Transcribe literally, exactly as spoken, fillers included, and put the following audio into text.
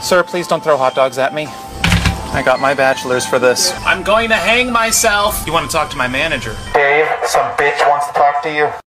Sir, please don't throw hot dogs at me. I got my bachelor's for this. I'm going to hang myself. You want to talk to my manager? Dave, some bitch wants to talk to you.